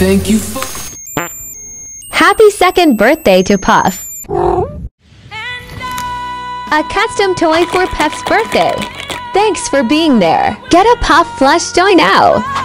thank you for... Happy second birthday to Puff. A custom toy for Puff's birthday. Thanks for being there. Get a Puff Plush toy now.